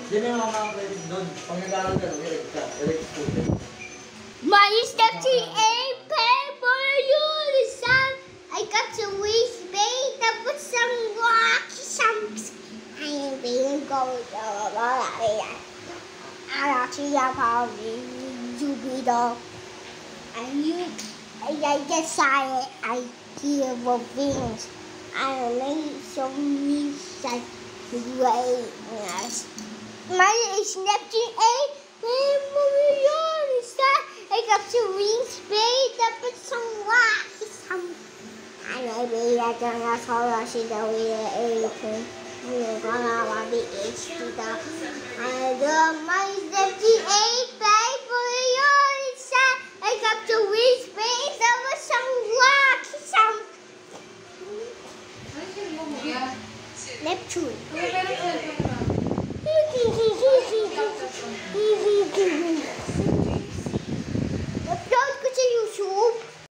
Di ba yung mga credit doon? Pag nag-aaral ka, elect student. My Neptune A paper uniform. I got to waste bait. I put some rock, some. I ain't being gold. I actually have how you be dog. I guess I hear the things. I made some research. Mine is Neptune A. I got to reach bait up with some rocks. And maybe I don't know how I should go with the airplane. I'm going to be HD. And